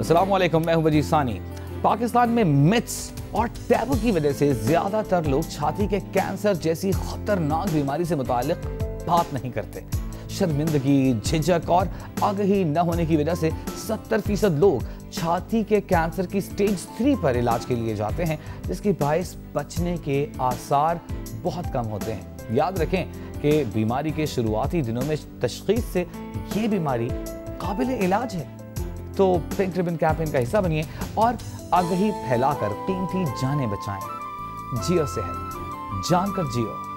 अस्सलाम वालेकुम, मैं हूं वजीद सानी। पाकिस्तान में मिथ्स और टैबू की वजह से ज्यादातर लोग छाती के कैंसर जैसी खतरनाक बीमारी से मुताल्लिक बात नहीं करते। शर्मिंदगी, झिझक और आगाही न होने की वजह से 70% लोग छाती के कैंसर की स्टेज 3 पर इलाज के लिए जाते हैं, जिसके बायस बचने के आसार बहुत कम होते हैं। याद रखें कि बीमारी के शुरुआती दिनों में तशखीस से ये बीमारी काबिल इलाज है। तो पिंक रिबन कैंपेन का हिस्सा बनिए और आगाही फैलाकर कीमती जानें बचाएं। जियो सेहत, जानकर जियो।